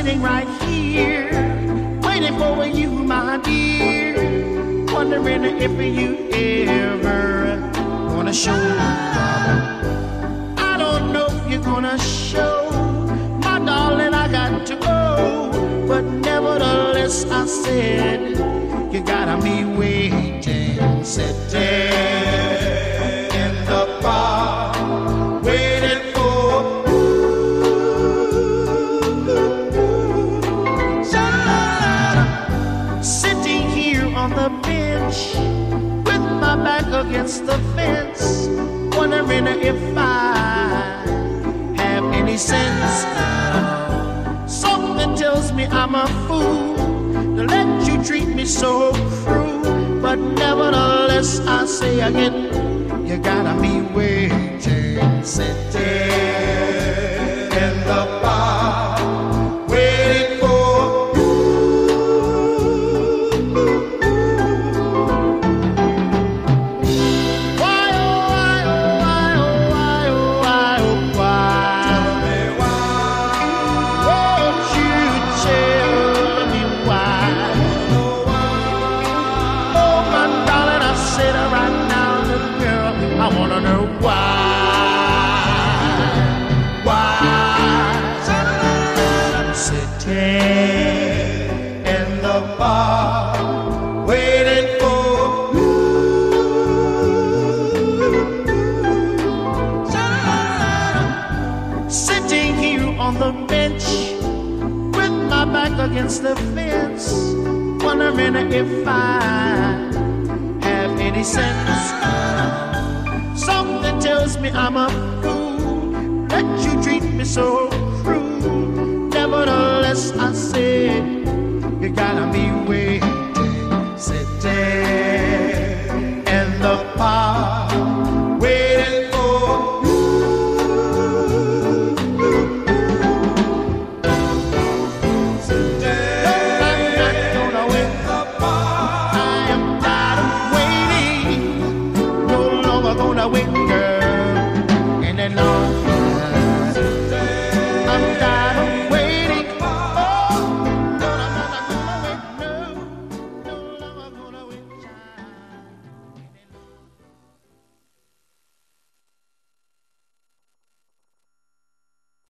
sitting right here, waiting for you, my dear, wondering if you ever gonna show up. I don't know if you're gonna show, my darling, I got to go, but nevertheless I said, you gotta be waiting, sitting in the bar, waiting for sitting here on the bench with my back against the fence, wondering if I have any sense. Something tells me I'm a fool to let you treat me so cruel, but nevertheless I say again, you gotta be waiting, sitting in the bar, waiting for why, oh, why, oh, why, oh, why, oh, why, oh, why? Tell me why. Won't you tell me why? Oh, my darling, I said right now, little girl, I wanna know why. Why? I'm sitting in the bar, waiting for you. Sitting here on the bench with my back against the fence, wondering if I have any sense. Something tells me I'm a fool, that you treat me so cruel. Nevertheless, I said, you gotta be waiting, sitting in the park, waiting for you. Sitting I'm not gonna wait in the park. I am tired of waiting, no longer gonna wait, girl, any longer.